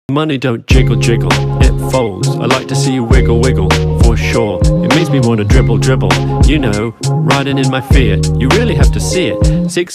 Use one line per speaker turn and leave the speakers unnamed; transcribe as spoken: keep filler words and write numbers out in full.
Money don't jiggle jiggle, it folds. I like to see you wiggle wiggle, for sure. It makes me wanna dribble dribble, you know, riding in my Fiat. You really have to see it. Six